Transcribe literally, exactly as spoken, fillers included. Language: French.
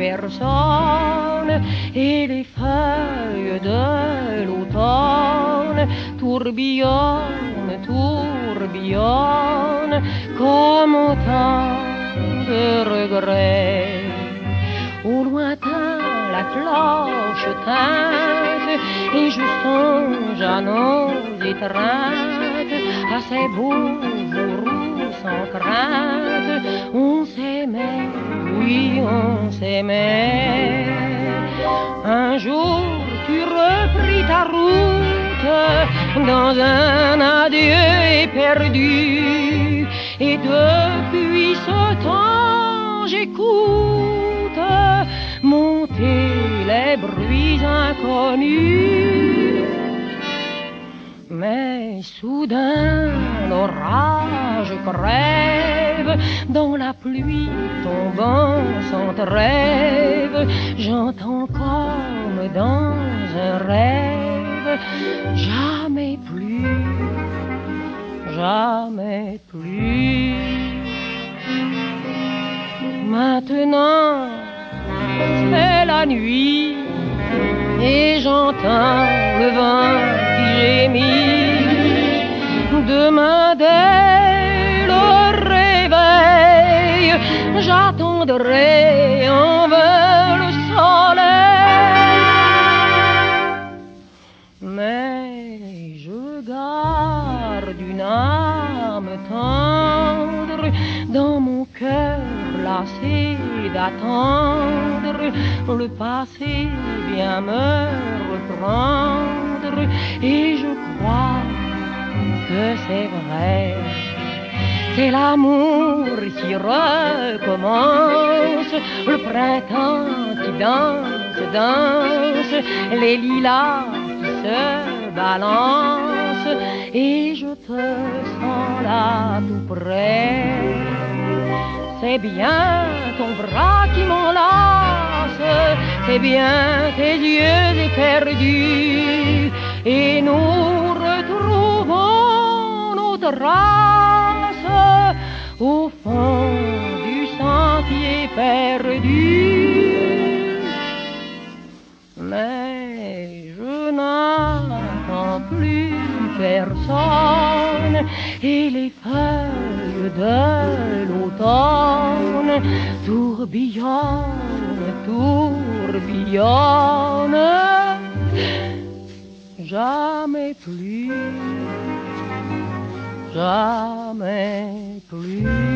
personne, et les feuilles de l'automne tourbillonnent, tourbillonnent comme autant de regrets. Au lointain la cloche teinte et je songe à nos étreintes, à ces beaux jours sans crainte. On s'aimait, oui on s'aimait. Un jour tu repris ta route dans un adieu éperdu, et depuis ce temps j'écoute monter les bruits inconnus. Mais soudain l'orage crève, dans la pluie tombant sans trêve, j'entends comme dans un rêve, jamais plus, jamais plus. Maintenant c'est la nuit et j'entends le vent qui gémit. Demain dès le réveil, j'attendrai en vain le soleil. Mais je garde une âme tendre dans mon cœur lassé d'attendre. Le passé vient me reprendre et je crois que c'est vrai. C'est l'amour qui recommence, le printemps qui danse, danse, les lilas qui se balancent, et je te sens là tout près. C'est bien ton bras qui m'enlace, c'est bien tes yeux éperdus, et nous retrouvons nos traces au fond du sentier perdu. Mais je n'entends plus personne, et les feuilles de l'automne tourbillonnent, tourbillonnent, jamais plus, jamais plus.